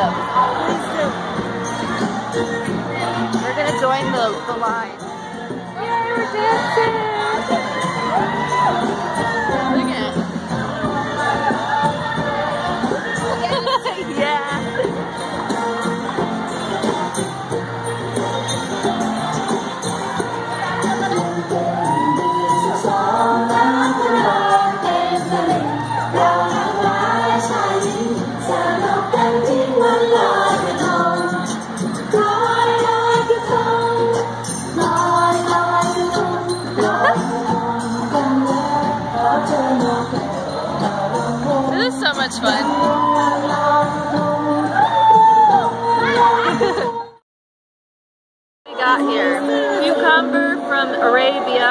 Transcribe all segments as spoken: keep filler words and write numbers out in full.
them. We're gonna join the, the line. Yay, we're dancing! Look at it. Yeah. This is so much fun. We got here cucumber from Arabia,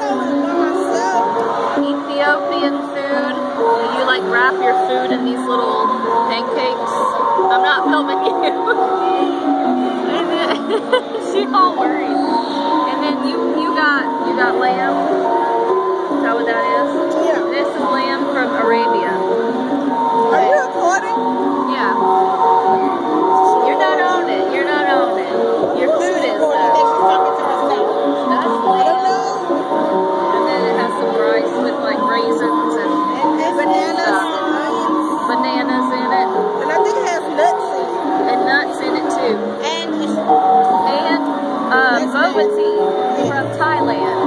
Ethiopian food. You like wrap your food in these little pancakes. I'm not filming you. And then she's all worried. And then you you got you got lamb. Is that what that is? Yeah. This is lamb from Arabia. Are you recording? Yeah. You're not on it. You're not on it. Your food is though. That's lamb. And then it has some rice with like raisins and, And bananas. uh, bananas in it. And I think it has nuts in it. And nuts in it too. And it's And uh, boba tea from Thailand.